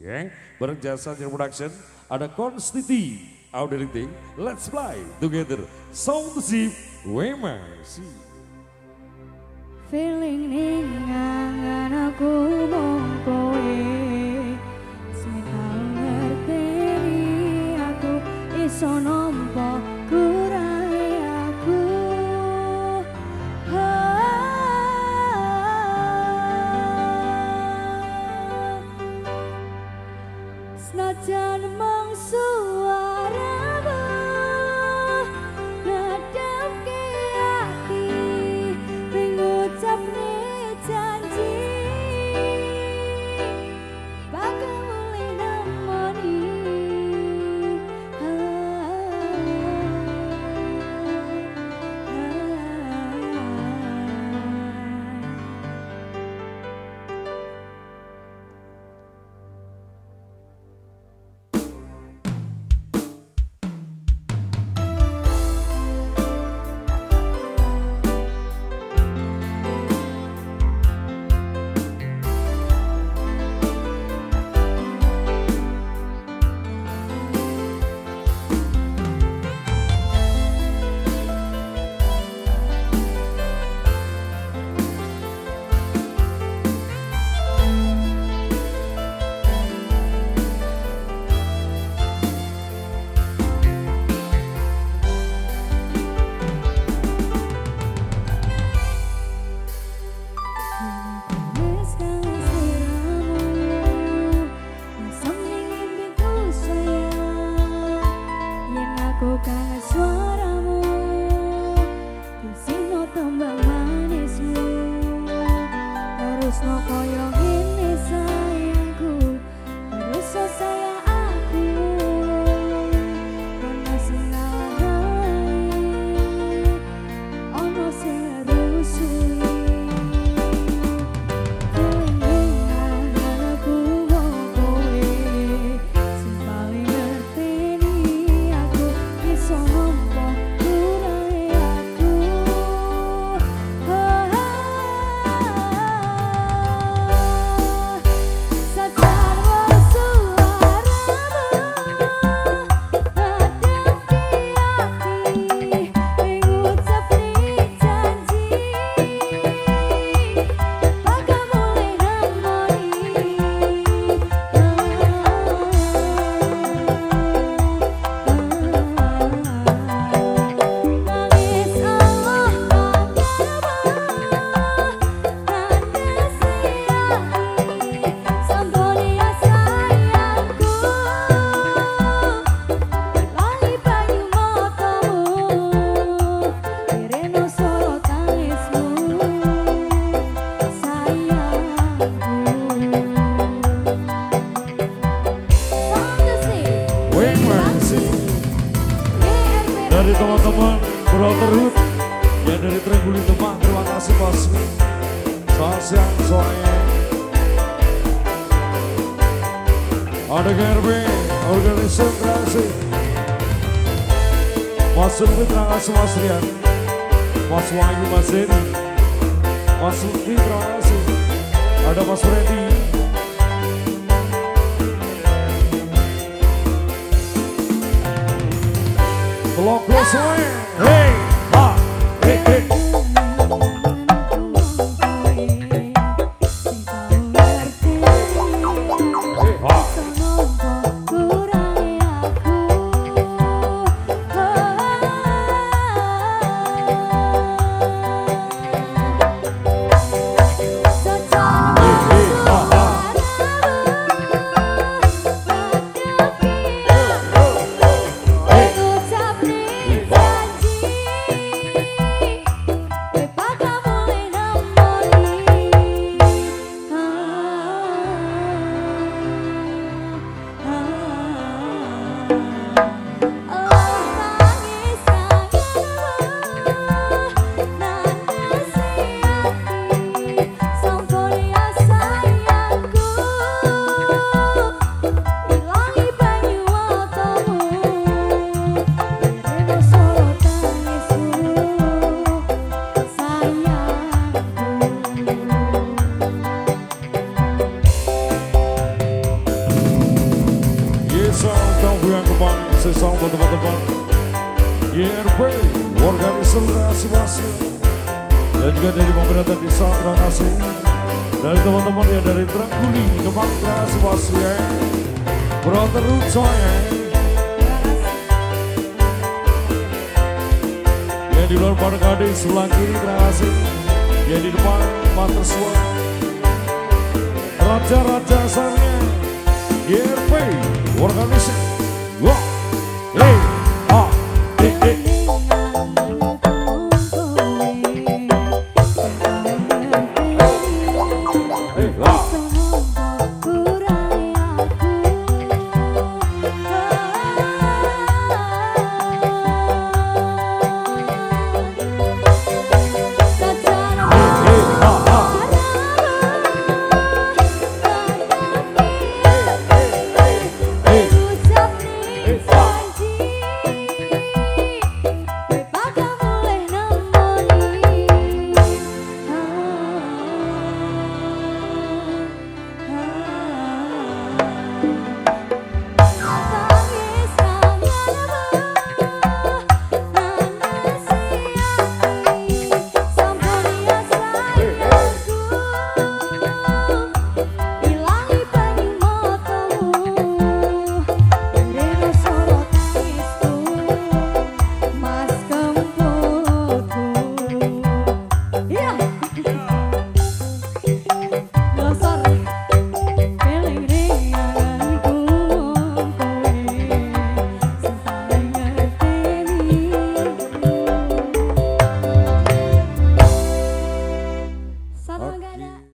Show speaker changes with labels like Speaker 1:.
Speaker 1: Ya, bareng Jasa Production ada Konstiti Audio Editing. Let's fly together. Sound Sip WMC.
Speaker 2: Feeling ning ngangan aku mong kowe sing tau ngerteni aku iso nampa kurange aku. Senajan mong suaramu ngadepke ati mengucapne janji bakal mulai nemoni. Kangen suaramu, kusino tembang manismu, terus no koyo gini sayangku, terus so sayang aku, karena singalai, ono sing rusui.
Speaker 1: Dari teman-teman Brotherhood yang dari Trengguli Demak, terima kasih Kosmi. Selamat siang semuanya. Ada GRB, organisasi kreasi. Mas Lutfi, terima kasih Mas Rian. Mas Wahyu, Mas Edi. Mas Lutfi, terima kasih. Ada Mas Freddy. Logo semuanya, hey, ha, hey, hey. kasih salam buat teman-teman YRP, organisasi masih, dan juga dari pemerintah desa terima kasih. Dari teman-teman ya dari Trengkuli, Kemang kasih masih ya. Brother Rucoy ya di luar Parkade sebelah kiri terima kasih. Ya di depan Matersua Raja-raja sarnya YRP organisasi. Wah.